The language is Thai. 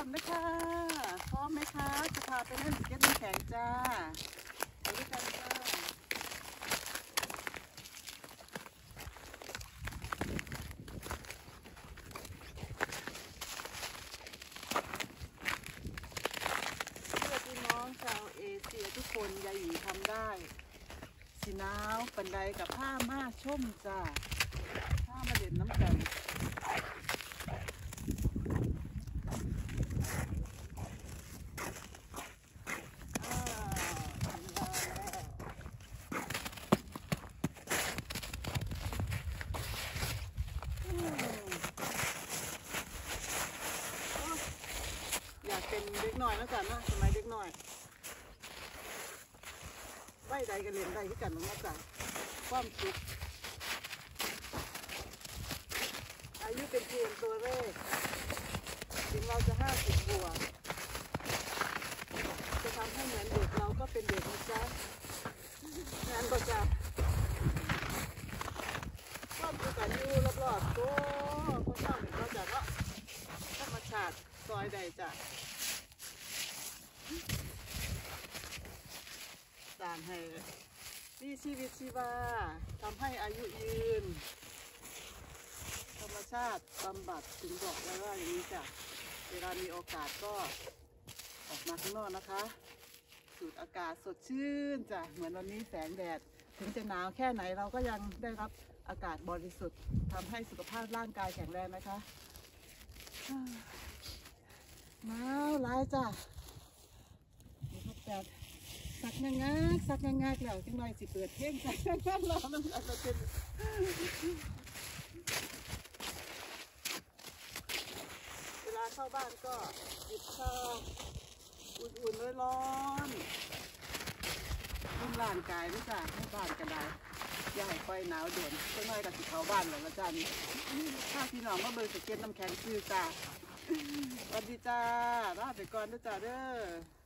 มนะคะพร้อมไหมคะจะพาไปเล่นสเก็ตน้ำแข็งจ้าไปด้วยกันจ้าเพื่อพี่น้องชาวเอเชียทุกคนยายหยีทำได้สีหนาวปันไดกับผ้าม่าชมจ้าผ้ามาเด่นน้ำกันอยากเป็นเด็กหน่อยแล้วกันนะสมัยเด็กหน่อยไหวใดกันเรียนใดที่กันน้องนะจ๊ะความสุขอายุเป็นเพียงตัวเลขถึงเราจะ50 บวกจะทำให้เหมือนเด็กเราก็เป็นเด็กนะจ๊ะงานก็จะความสุขกันอยู่รอบๆตัวคนชอบเห็นก็จะก็ธรรมชาติซอยใดจ้ะสร้างให้มีชีวิตชีวาทำให้อายุยืนธรรมชาติบำบัดถึงบอกไว้ว่าอย่างนี้จ้ะเวลามีโอกาสก็ออกมาข้างนอกนะคะสูดอากาศสดชื่นจ้ะเหมือนวันนี้แสงแดดถึงจะหนาวแค่ไหนเราก็ยังได้รับอากาศบริสุทธิ์ทำให้สุขภาพร่างกายแข็งแรงนะคะหนาวร้ายจ้ะนี่พบกันสักงากสักงากแล้วจังไรสิเปิดเพลงสักงากเราน้ำตาจะเป็นเวลาเข้าบ้านก็หยิบข้าวอุ่นๆร้อนๆรุ่มร่างกายด้วยจ้ะให้บ้านกันได้อย่าให้ไฟหนาวเด่นจังไรกับสิเข้าบ้านแล้วนะจ้านี่ถ้าพี่น้องมาเบิ่งสเก็ตน้ำแข็งคือจ้าสวัสดีจ้าลาไปก่อนด้วยจ้าเด้อ